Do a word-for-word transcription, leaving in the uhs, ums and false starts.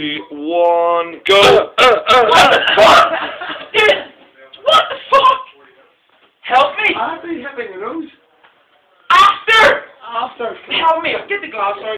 three, one, go! Uh, uh, uh, What the fuck? Dude, what the fuck? Help me! I've been having a nose. After! After. Help me! Get the glass, sorry.